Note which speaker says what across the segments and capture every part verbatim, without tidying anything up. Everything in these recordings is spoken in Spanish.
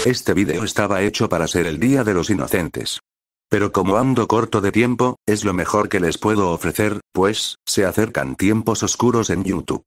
Speaker 1: Este video estaba hecho para ser el Día de los Inocentes. Pero como ando corto de tiempo, es lo mejor que les puedo ofrecer, pues, se acercan tiempos oscuros en YouTube.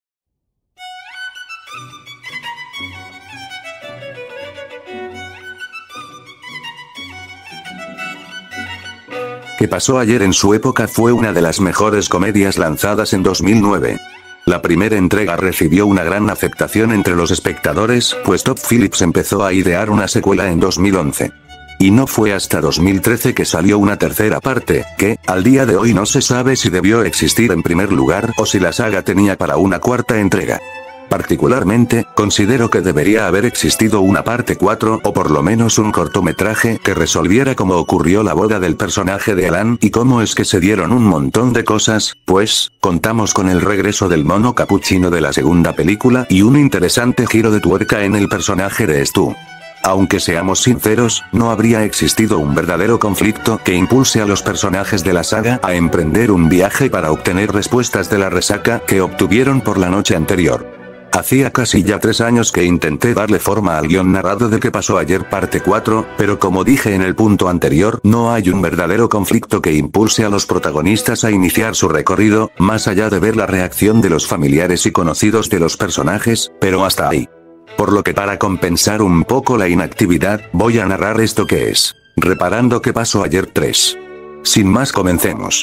Speaker 1: ¿Qué pasó ayer? En su época fue una de las mejores comedias lanzadas en dos mil nueve. La primera entrega recibió una gran aceptación entre los espectadores, pues Todd Phillips empezó a idear una secuela en dos mil once. Y no fue hasta dos mil trece que salió una tercera parte, que, al día de hoy no se sabe si debió existir en primer lugar o si la saga tenía para una cuarta entrega. Particularmente, considero que debería haber existido una parte cuatro o por lo menos un cortometraje que resolviera cómo ocurrió la boda del personaje de Alan y cómo es que se dieron un montón de cosas, pues, contamos con el regreso del mono capuchino de la segunda película y un interesante giro de tuerca en el personaje de Stu. Aunque seamos sinceros, no habría existido un verdadero conflicto que impulse a los personajes de la saga a emprender un viaje para obtener respuestas de la resaca que obtuvieron por la noche anterior. Hacía casi ya tres años que intenté darle forma al guión narrado de ¿Qué pasó ayer? Parte cuatro, pero como dije en el punto anterior, no hay un verdadero conflicto que impulse a los protagonistas a iniciar su recorrido, más allá de ver la reacción de los familiares y conocidos de los personajes, pero hasta ahí. Por lo que para compensar un poco la inactividad, voy a narrar esto que es Reparando ¿Qué pasó ayer? tres. Sin más, comencemos.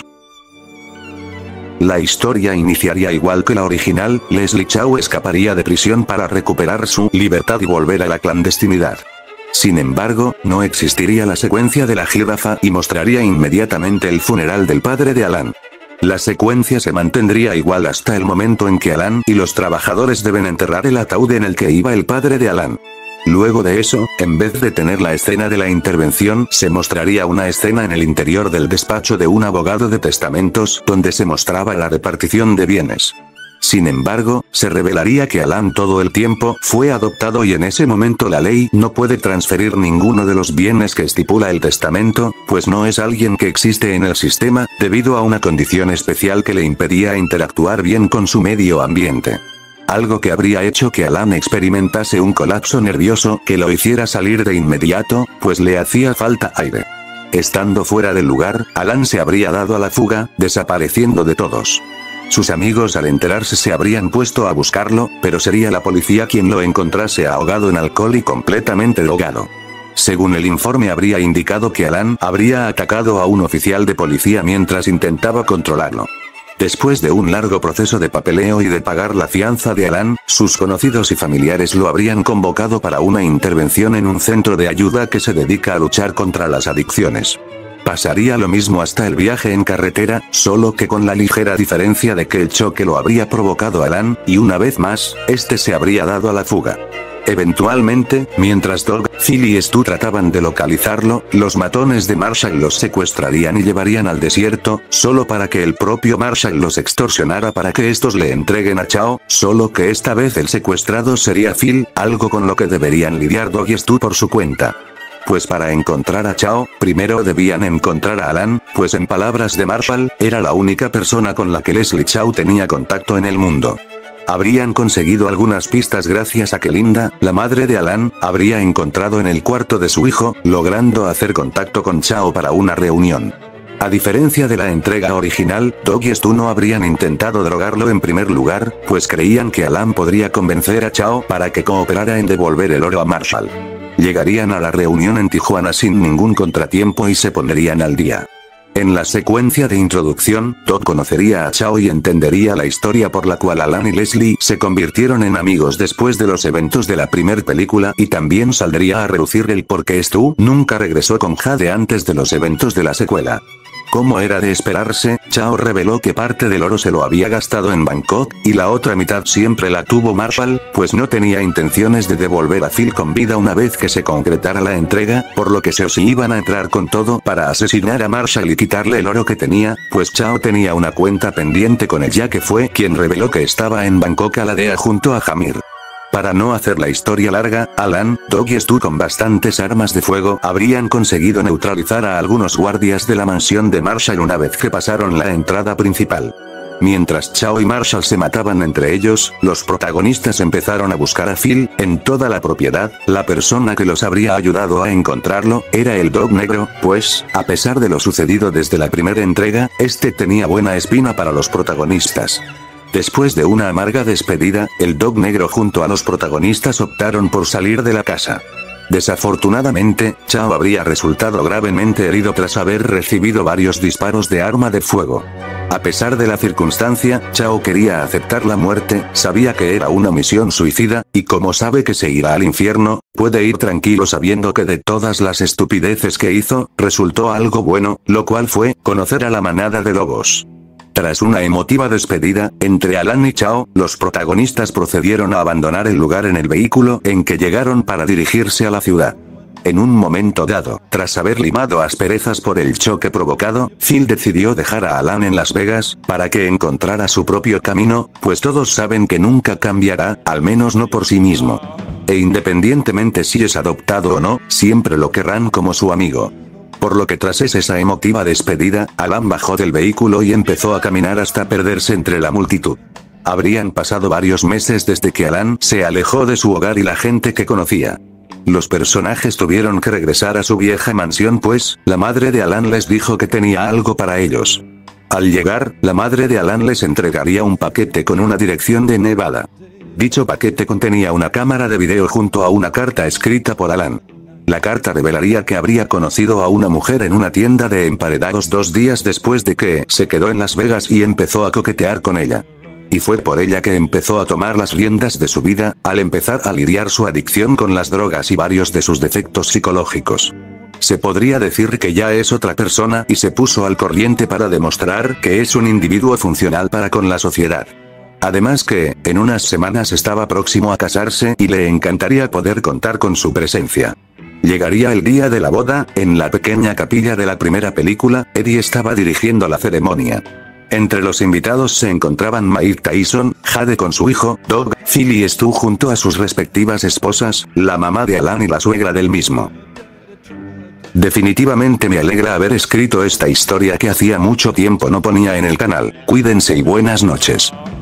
Speaker 1: La historia iniciaría igual que la original, Leslie Chow escaparía de prisión para recuperar su libertad y volver a la clandestinidad. Sin embargo, no existiría la secuencia de la jirafa y mostraría inmediatamente el funeral del padre de Alan. La secuencia se mantendría igual hasta el momento en que Alan y los trabajadores deben enterrar el ataúd en el que iba el padre de Alan. Luego de eso, en vez de tener la escena de la intervención, se mostraría una escena en el interior del despacho de un abogado de testamentos, donde se mostraba la repartición de bienes. Sin embargo, se revelaría que Alan todo el tiempo fue adoptado y en ese momento la ley no puede transferir ninguno de los bienes que estipula el testamento, pues no es alguien que existe en el sistema, debido a una condición especial que le impedía interactuar bien con su medio ambiente. Algo que habría hecho que Alan experimentase un colapso nervioso que lo hiciera salir de inmediato, pues le hacía falta aire. Estando fuera del lugar, Alan se habría dado a la fuga, desapareciendo de todos. Sus amigos al enterarse se habrían puesto a buscarlo, pero sería la policía quien lo encontrase ahogado en alcohol y completamente drogado. Según el informe habría indicado que Alan habría atacado a un oficial de policía mientras intentaba controlarlo. Después de un largo proceso de papeleo y de pagar la fianza de Alan, sus conocidos y familiares lo habrían convocado para una intervención en un centro de ayuda que se dedica a luchar contra las adicciones. Pasaría lo mismo hasta el viaje en carretera, solo que con la ligera diferencia de que el choque lo habría provocado Alan, y una vez más, este se habría dado a la fuga. Eventualmente, mientras Doug, Phil y Stu trataban de localizarlo, los matones de Marshall los secuestrarían y llevarían al desierto, solo para que el propio Marshall los extorsionara para que estos le entreguen a Chao, solo que esta vez el secuestrado sería Phil, algo con lo que deberían lidiar Doug y Stu por su cuenta. Pues para encontrar a Chao, primero debían encontrar a Alan, pues en palabras de Marshall, era la única persona con la que Leslie Chow tenía contacto en el mundo. Habrían conseguido algunas pistas gracias a que Linda, la madre de Alan, habría encontrado en el cuarto de su hijo, logrando hacer contacto con Chao para una reunión. A diferencia de la entrega original, Doug y Stu no habrían intentado drogarlo en primer lugar, pues creían que Alan podría convencer a Chao para que cooperara en devolver el oro a Marshall. Llegarían a la reunión en Tijuana sin ningún contratiempo y se pondrían al día. En la secuencia de introducción, Todd conocería a Chao y entendería la historia por la cual Alan y Leslie se convirtieron en amigos después de los eventos de la primer película y también saldría a relucir el por qué Stu nunca regresó con Jade antes de los eventos de la secuela. Como era de esperarse, Chao reveló que parte del oro se lo había gastado en Bangkok, y la otra mitad siempre la tuvo Marshall, pues no tenía intenciones de devolver a Phil con vida una vez que se concretara la entrega, por lo que se os iban a entrar con todo para asesinar a Marshall y quitarle el oro que tenía, pues Chao tenía una cuenta pendiente con él ya que fue quien reveló que estaba en Bangkok a la D E A junto a Hamir. Para no hacer la historia larga, Alan, Doug y Stu con bastantes armas de fuego habrían conseguido neutralizar a algunos guardias de la mansión de Marshall una vez que pasaron la entrada principal. Mientras Chao y Marshall se mataban entre ellos, los protagonistas empezaron a buscar a Phil, en toda la propiedad. La persona que los habría ayudado a encontrarlo, era el Dog Negro, pues, a pesar de lo sucedido desde la primera entrega, este tenía buena espina para los protagonistas. Después de una amarga despedida, el Dog Negro junto a los protagonistas optaron por salir de la casa. Desafortunadamente, Chao habría resultado gravemente herido tras haber recibido varios disparos de arma de fuego. A pesar de la circunstancia, Chao quería aceptar la muerte, sabía que era una misión suicida, y como sabe que se irá al infierno, puede ir tranquilo sabiendo que de todas las estupideces que hizo, resultó algo bueno, lo cual fue conocer a la manada de lobos. Tras una emotiva despedida, entre Alan y Chao, los protagonistas procedieron a abandonar el lugar en el vehículo en que llegaron para dirigirse a la ciudad. En un momento dado, tras haber limado asperezas por el choque provocado, Phil decidió dejar a Alan en Las Vegas, para que encontrara su propio camino, pues todos saben que nunca cambiará, al menos no por sí mismo. E independientemente si es adoptado o no, siempre lo querrán como su amigo. Por lo que tras esa emotiva despedida, Alan bajó del vehículo y empezó a caminar hasta perderse entre la multitud. Habrían pasado varios meses desde que Alan se alejó de su hogar y la gente que conocía. Los personajes tuvieron que regresar a su vieja mansión pues, la madre de Alan les dijo que tenía algo para ellos. Al llegar, la madre de Alan les entregaría un paquete con una dirección de Nevada. Dicho paquete contenía una cámara de video junto a una carta escrita por Alan. La carta revelaría que habría conocido a una mujer en una tienda de emparedados dos días después de que se quedó en Las Vegas y empezó a coquetear con ella. Y fue por ella que empezó a tomar las riendas de su vida, al empezar a lidiar su adicción con las drogas y varios de sus defectos psicológicos. Se podría decir que ya es otra persona y se puso al corriente para demostrar que es un individuo funcional para con la sociedad. Además que, en unas semanas estaba próximo a casarse y le encantaría poder contar con su presencia. Llegaría el día de la boda, en la pequeña capilla de la primera película, Eddie estaba dirigiendo la ceremonia. Entre los invitados se encontraban Mike Tyson, Jade con su hijo, Dog, Phil y Stu junto a sus respectivas esposas, la mamá de Alan y la suegra del mismo. Definitivamente me alegra haber escrito esta historia que hacía mucho tiempo no ponía en el canal. Cuídense y buenas noches.